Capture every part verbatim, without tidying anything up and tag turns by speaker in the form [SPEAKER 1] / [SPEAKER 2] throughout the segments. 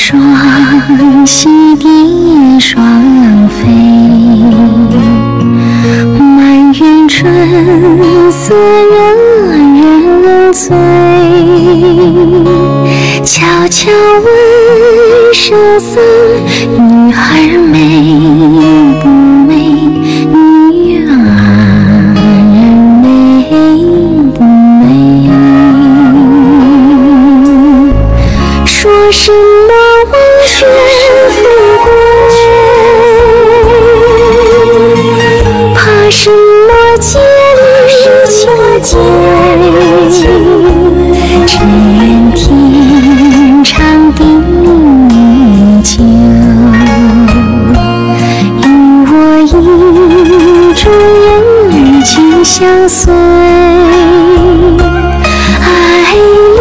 [SPEAKER 1] 双，溪蝶双飞，满园春色惹人醉。悄悄问圣僧，女孩美不美？女儿美不美？说什么忘却富贵，怕什么戒律清洁？只愿天长地久，与我一株人情相随。爱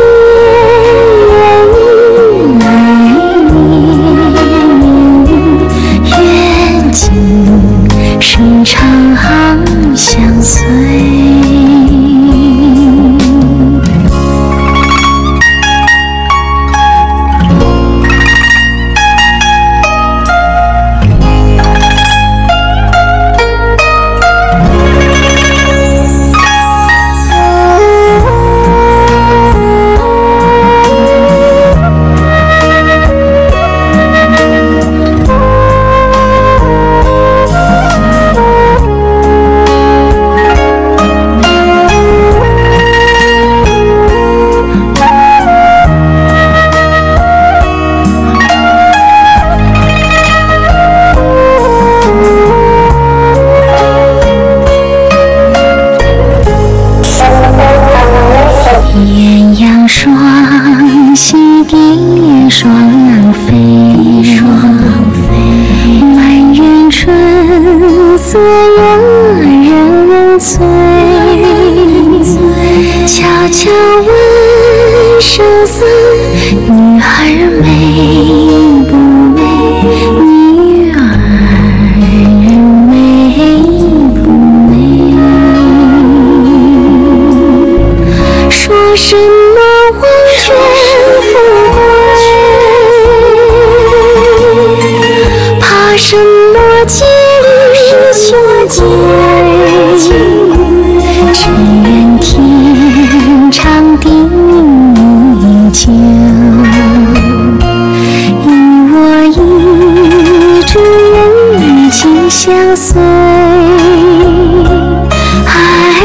[SPEAKER 1] 恋爱恋，愿今生长相随。鸳鸯双栖蝶双飞，满园春色惹人醉。悄悄问圣僧，女孩美不美？女儿美不美？说什么忘却富贵，怕什么戒律清洁？只愿天长地久，与我一株人情相随。爱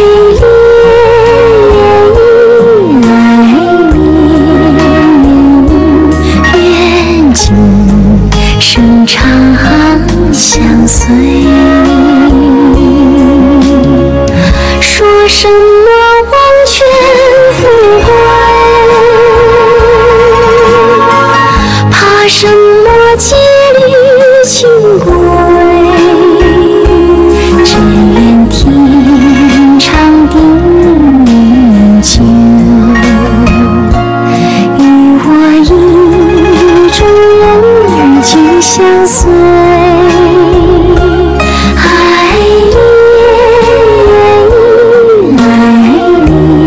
[SPEAKER 1] 生长相随。说什么忘却富贵，怕什么戒律清规？只愿天长地久，与我一株人情相随。爱恋爱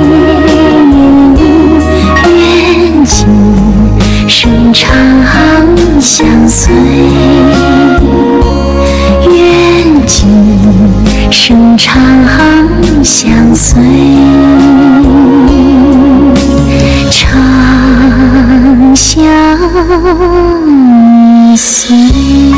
[SPEAKER 1] 恋，愿今生长相随。愿今生长相随。长相随。